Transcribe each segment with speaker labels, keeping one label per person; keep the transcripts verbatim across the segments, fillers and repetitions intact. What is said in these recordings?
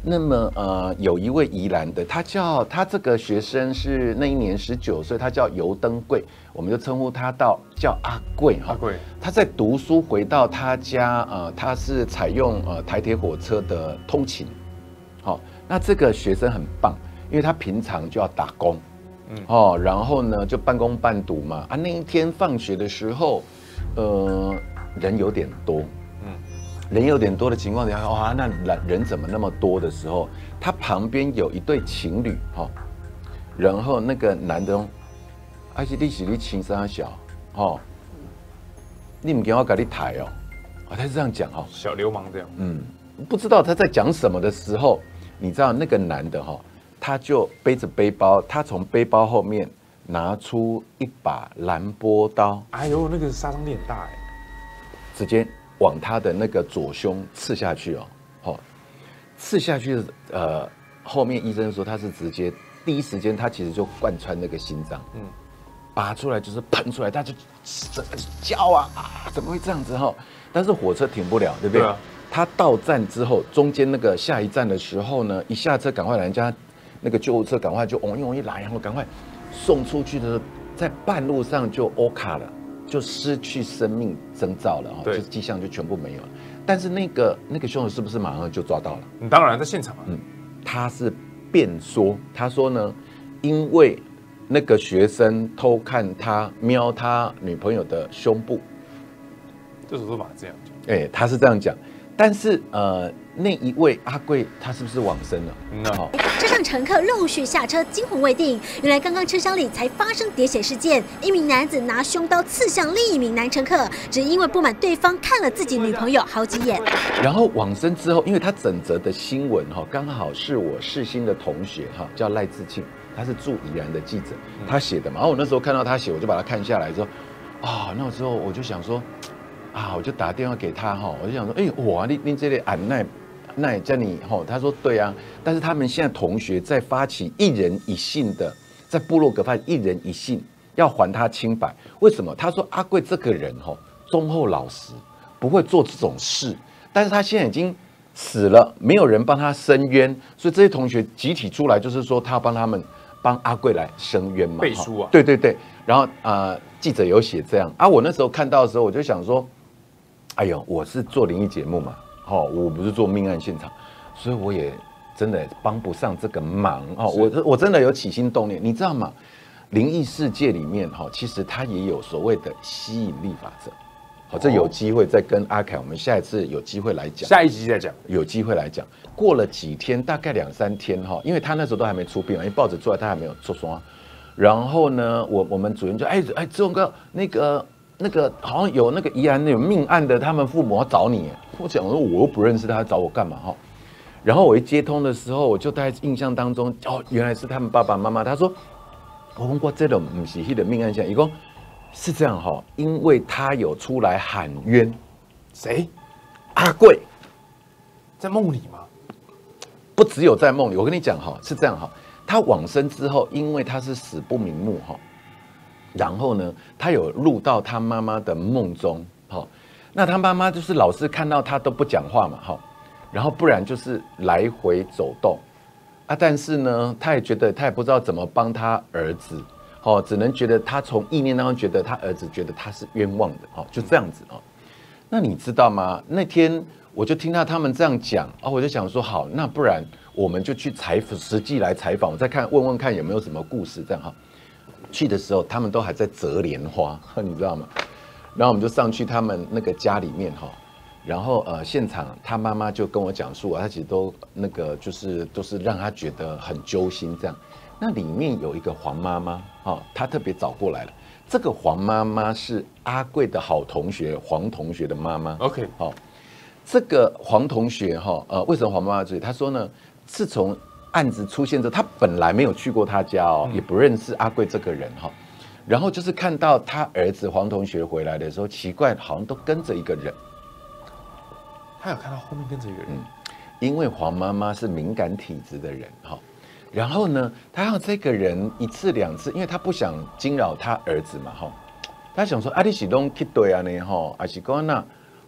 Speaker 1: 那么呃，有一位宜兰的，他叫他这个学生是那一年十九岁，他叫游登贵，我们就称呼他到叫阿贵哈。
Speaker 2: 阿贵，
Speaker 1: 他在读书，回到他家，呃，他是采用呃台铁火车的通勤。好、哦，那这个学生很棒，因为他平常就要打工，嗯，哦，然后呢就半工半读嘛。啊，那一天放学的时候，呃，人有点多。人有点多的情况下，哇，那人怎么那么多的时候，他旁边有一对情侣哈，然后那个男的，而且你是你情商小，哦，你唔给我给你抬哦，啊，他是这样讲哈，
Speaker 2: 小流氓这样，
Speaker 1: 嗯，不知道他在讲什么的时候，你知道那个男的哈，他就背着背包，他从背包后面拿出一把兰波刀，
Speaker 2: 哎呦，那个杀伤力很大哎，
Speaker 1: 直接往他的那个左胸刺下去哦，哦，刺下去的呃，后面医生说他是直接第一时间他其实就贯穿那个心脏，嗯，拔出来就是喷出来，他就整个叫啊啊，怎么会这样子哈？但是火车停不了，对不对？对啊。他到站之后，中间那个下一站的时候呢，一下车赶快来，人家那个救护车赶快就嗡一嗡一来，然后赶快送出去的时候，在半路上就 O 卡了。就失去生命征兆了，就迹象就全部没有了。但是那个那个凶手是不是马上就抓到了？
Speaker 2: 你当然在现场啊。
Speaker 1: 嗯，他是辩说，他说呢，因为那个学生偷看他瞄他女朋友的胸部，
Speaker 2: 这种说法这样
Speaker 1: 讲。哎，他是这样讲。但是呃，那一位阿贵他是不是往生了？
Speaker 2: 嗯，
Speaker 1: 好。
Speaker 3: 车上乘客陆续下车，惊魂未定。原来刚刚车厢里才发生喋血事件，一名男子拿凶刀刺向另一名男乘客，只因为不满对方看了自己女朋友好几眼。
Speaker 1: 然后往生之后，因为他整则的新闻哈，刚好是我世新的同学哈，叫赖志庆，他是驻宜兰的记者，他写的嘛。然后我那时候看到他写，我就把它看下来说，啊，那时候我就想说。啊，我就打电话给他哈，我就想说，哎、欸，哇，你你这里俺那那叫你哈，他说对啊，但是他们现在同学在发起一人一信的，在部落格发一人一信，要还他清白。为什么？他说阿贵这个人哈忠厚老实，不会做这种事，但是他现在已经死了，没有人帮他伸冤，所以这些同学集体出来，就是说他要帮他们帮阿贵来伸冤嘛，
Speaker 2: 背书啊，
Speaker 1: 对对对，然后啊、呃，记者有写这样啊，我那时候看到的时候，我就想说。哎呦，我是做灵异节目嘛，哦，我不是做命案现场，所以我也真的帮不上这个忙哦。我我真的有起心动念，你知道吗？灵异世界里面哈，其实它也有所谓的吸引力法则。好，这有机会再跟阿凯，我们下一次有机会来讲，
Speaker 2: 下一集再讲，有
Speaker 1: 机会来讲。过了几天，大概两三天哈，因为他那时候都还没出殡，因为报纸出来他还没有出双。然后呢，我我们主任就哎哎，志宏哥那个。那个好像有那个宜兰那种命案的，他们父母要找你。我讲说我又不认识他，找我干嘛哈？然后我一接通的时候，我就在印象当中，哦，原来是他们爸爸妈妈。他说我问过这种不是那个命案线，一共是这样哈，因为他有出来喊冤，
Speaker 2: 谁？
Speaker 1: 阿贵
Speaker 2: 在梦里吗？
Speaker 1: 不只有在梦里，我跟你讲哈，是这样哈，他往生之后，因为他是死不瞑目哈。然后呢，他有入到他妈妈的梦中，好，那他妈妈就是老是看到他都不讲话嘛，好，然后不然就是来回走动，啊，但是呢，他也觉得他也不知道怎么帮他儿子，哦，只能觉得他从意念当中觉得他儿子觉得他是冤枉的，哦，就这样子哦。那你知道吗？那天我就听到他们这样讲，啊，我就想说，好，那不然我们就去采访，实际来采访，我再看问问看有没有什么故事，这样哈。去的时候，他们都还在折莲花，你知道吗？然后我们就上去他们那个家里面哈，然后呃，现场他妈妈就跟我讲述啊，他其实都那个就是都是让他觉得很揪心这样。那里面有一个黄妈妈哈，她特别找过来了。这个黄妈妈是阿贵的好同学黄同学的妈妈。
Speaker 2: OK，
Speaker 1: 好，这个黄同学哈，呃，为什么黄妈妈这里？她说呢，自从案子出现之后，他本来没有去过他家哦，也不认识阿贵这个人哈。然后就是看到他儿子黄同学回来的时候，奇怪，好像都跟着一个人。
Speaker 2: 他有看到后面跟着一个人，嗯，
Speaker 1: 因为黄妈妈是敏感体质的人哈。然后呢，他让这个人一次两次，因为他不想惊扰他儿子嘛哈。他想说，阿里喜东去对啊呢哈，阿西哥那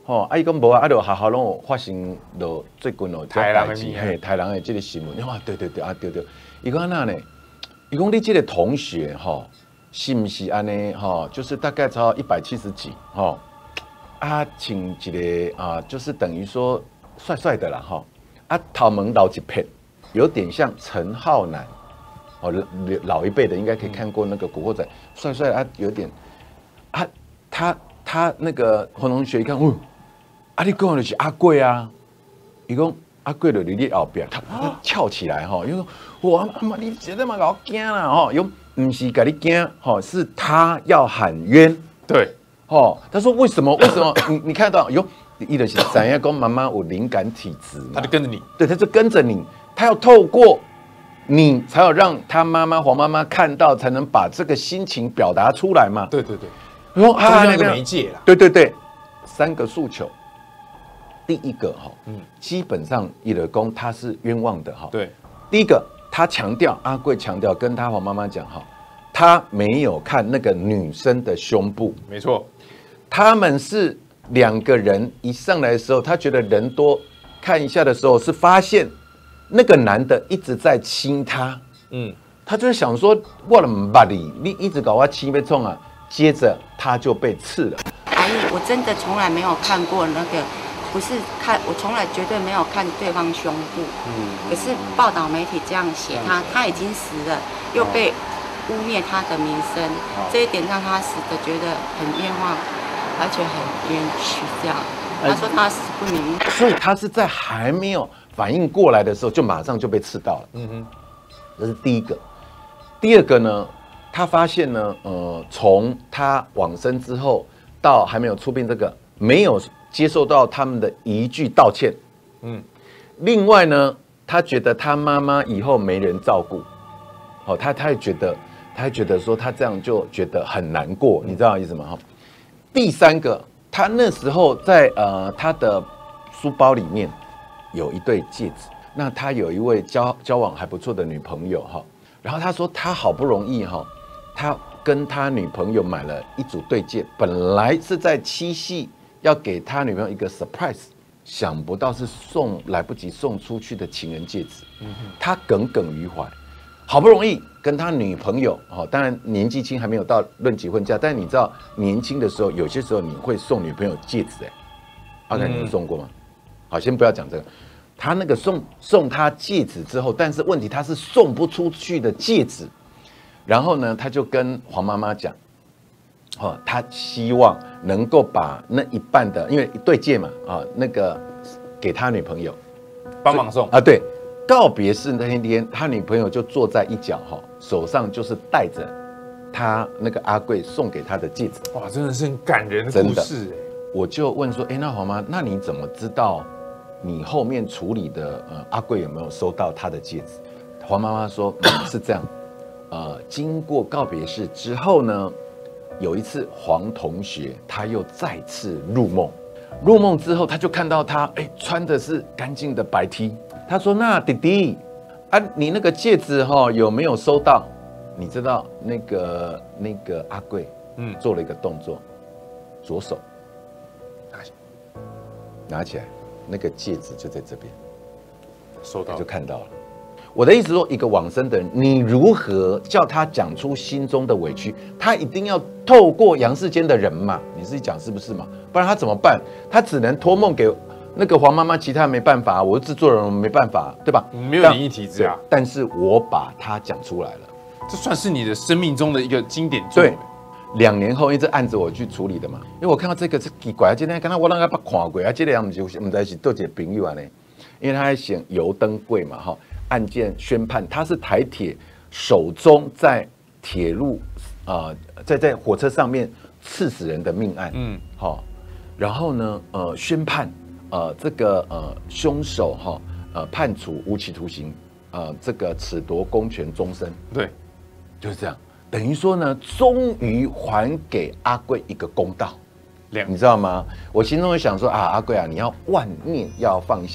Speaker 1: 吼，啊伊讲无啊，啊就学校拢有发生就最近哦，
Speaker 2: 台人的物
Speaker 1: 嘿，台人的这个新闻，哇，对对对啊，对对，伊讲那呢，伊讲你这个同学吼，是不是安尼吼？就是大概超一百七十几吼，啊，穿一个啊，就是等于说帅帅的啦吼，啊，头毛留一片，有点像陈浩南。哦，老一辈的应该可以看过那个《古惑仔》，帅帅啊，有点啊，他他那个黄同学一看，哦，啊，你讲的是阿贵啊，伊讲阿贵的你你后边，他他跳起来哈，因为哇妈妈你绝对嘛搞惊啦哈，用不是给你惊哈，是他要喊冤，
Speaker 2: 对，
Speaker 1: 哦，他说为什么为什么你你看到有伊的是怎样讲妈妈有灵感体质，
Speaker 2: 他就跟着你，
Speaker 1: 对，他就跟着你，他要透过。你才有让他妈妈黄妈妈看到，才能把这个心情表达出来嘛？
Speaker 2: 对对对，
Speaker 1: 然后
Speaker 2: 啊，那个媒介啦。
Speaker 1: 对对对，三个诉求。第一个哈，
Speaker 2: 嗯，
Speaker 1: 基本上伊勒公他是冤枉的哈。
Speaker 2: 对，
Speaker 1: 第一个他强调，阿贵强调跟他黄妈妈讲哈，他没有看那个女生的胸部。
Speaker 2: 没错，
Speaker 1: 他们是两个人一上来的时候，他觉得人多，看一下的时候是发现。那个男的一直在亲他，嗯，他就是想说，我的妈你，你一直搞我亲被冲啊，接着他就被刺了。
Speaker 4: 阿姨，我真的从来没有看过那个，不是看，我从来绝对没有看对方胸部，嗯，可是报道媒体这样写他，他已经死了，又被污蔑他的名声，这一点让他死的觉得很冤枉，而且很冤屈，这样。他说他死不瞑目，
Speaker 1: 所以他是在还没有反应过来的时候，就马上就被刺到了。嗯哼，这是第一个。第二个呢，他发现呢，呃，从他往生之后到还没有出殡，这个没有接受到他们的一句道歉。嗯，另外呢，他觉得他妈妈以后没人照顾，哦，他他也觉得，他也觉得说他这样就觉得很难过，你知道意思吗？哈。第三个。他那时候在呃他的书包里面有一对戒指，那他有一位交交往还不错的女朋友哈，然后他说他好不容易哈，他跟他女朋友买了一组对戒，本来是在七夕要给他女朋友一个 surprise， 想不到是送来不及送出去的情人戒指，他耿耿于怀。好不容易跟他女朋友，哦，当然年纪轻还没有到论及婚嫁，但是你知道年轻的时候，有些时候你会送女朋友戒指，哎，阿凯你们送过吗？好，先不要讲这个，他那个送送他戒指之后，但是问题他是送不出去的戒指，然后呢，他就跟黄妈妈讲，哦，他希望能够把那一半的，因为一对戒嘛，啊，那个给他女朋友
Speaker 2: 帮忙送
Speaker 1: 啊，对。告别式那天，他女朋友就坐在一角哈，手上就是带着他那个阿贵送给他的戒指。
Speaker 2: 哇，真的是很感人的故事哎！
Speaker 1: 我就问说，哎、欸，那黄妈，那你怎么知道你后面处理的呃阿贵有没有收到他的戒指？黄妈妈说、嗯、是这样，呃，经过告别式之后呢，有一次黄同学他又再次入梦，入梦之后他就看到他哎、欸、穿的是干净的白 T。他说：“那弟弟啊，你那个戒指哈、哦、有没有收到？你知道那个那个阿贵嗯做了一个动作，左手拿起拿起来，那个戒指就在这边，
Speaker 2: 收到
Speaker 1: 就看到了。我的意思说，一个往生的人，你如何叫他讲出心中的委屈？他一定要透过阳世间的人嘛，你自己讲是不是嘛？不然他怎么办？他只能托梦给。”那个黄妈妈，其他没办法，我是制作人，我没办法，对吧？
Speaker 2: 没有灵异体质啊。
Speaker 1: 但是我把它讲出来了，
Speaker 2: 这算是你的生命中的一个经典作。
Speaker 1: 对，两年后，因为这案子我去处理的嘛，因为我看到这个是奇怪，今天看到我那个把看过，啊，这个人不是不知是多几个朋友啊呢，因为他在写油灯柜嘛，哈，案件宣判，他是台铁手中在铁路啊、呃，在在火车上面刺死人的命案，嗯，好，然后呢，呃，宣判。呃，这个呃凶手哈、哦，呃判处无期徒刑，呃这个褫夺公权终身。
Speaker 2: 对，
Speaker 1: 就是这样。等于说呢，终于还给阿贵一个公道，你知道吗？我心中就想说啊，阿贵啊，你要万念要放下，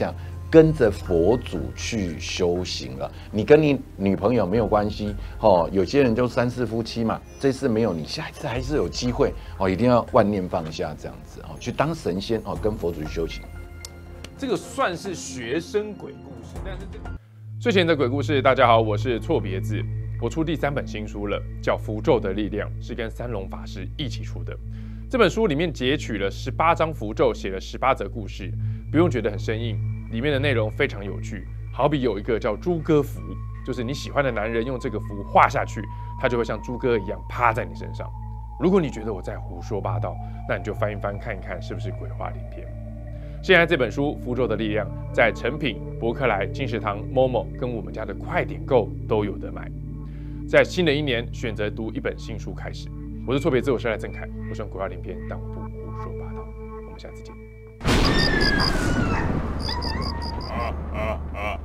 Speaker 1: 跟着佛祖去修行了。你跟你女朋友没有关系哦，有些人就三世夫妻嘛，这次没有你，下一次还是有机会哦，一定要万念放下这样子哦，去当神仙哦，跟佛祖去修行。
Speaker 2: 这个算是学生鬼故事，但是这个睡前的鬼故事，大家好，我是错别字。我出第三本新书了，叫《符咒的力量》，是跟三龙法师一起出的。这本书里面截取了十八张符咒，写了十八则故事，不用觉得很生硬，里面的内容非常有趣。好比有一个叫猪哥符，就是你喜欢的男人用这个符画下去，他就会像猪哥一样趴在你身上。如果你觉得我在胡说八道，那你就翻一翻看一看，是不是鬼话连篇。现在这本书《符咒的力量》在诚品、博客来、金石堂、Momo 跟我们家的快点购都有得买。在新的一年，选择读一本新书开始。我是错别字，我是赖正凯，我喜欢鬼话连篇，但我不胡说八道。我们下次见。啊啊啊